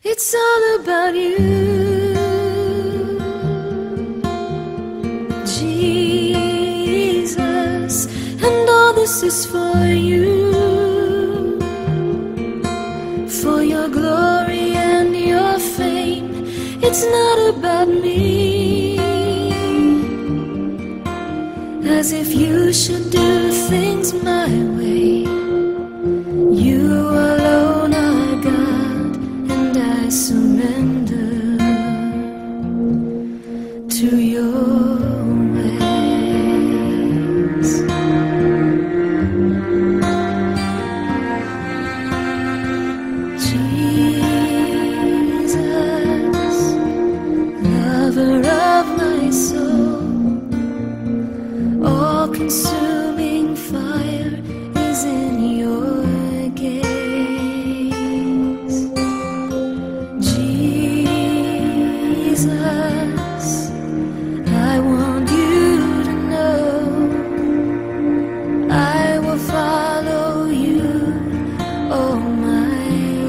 It's all about you, Jesus, and all this is for you, for your glory and your fame. It's not about me, as if you should do things my way. You alone are God, and I surrender to your ways. Jesus, lover of my soul, all-consuming fire is in your gaze. Jesus, I want you to know I will follow you all my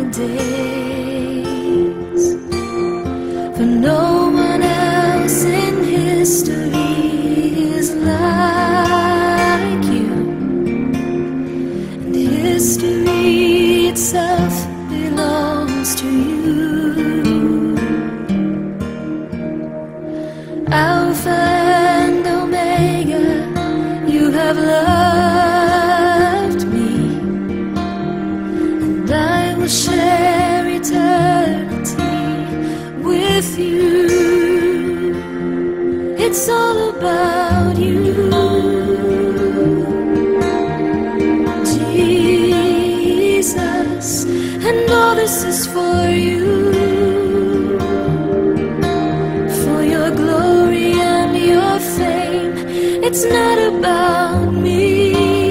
days, for no one else in history is like you, and history itself belongs to you. Alpha and Omega, you have loved me, and I will share eternity with you. It's all about you, Jesus, and all this is for you, for your glory and your fame. It's not about me,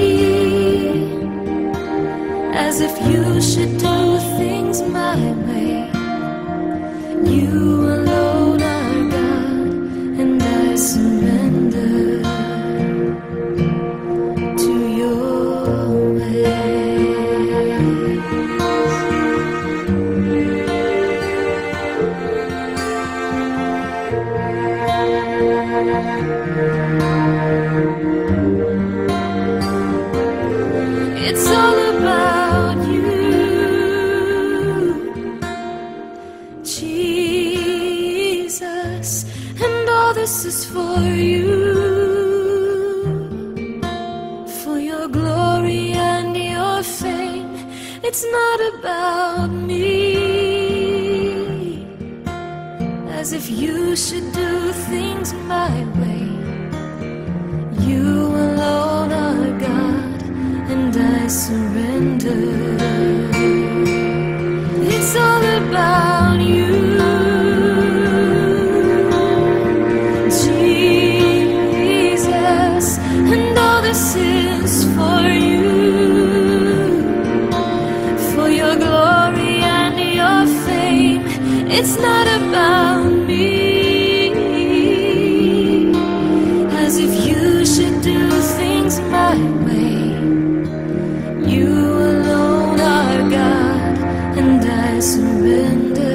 as if you should do things my way. You alone are God, and I surrender to your ways. It's all about you, Jesus, and all this is for you, for your glory and your fame. It's not about me, as if you should do things my way. You alone are God, and I surrender. It's all about you, Jesus, and all this is for you, for your glory and your fame. It's not about me, as if you should do things my way. You alone are God, and I surrender.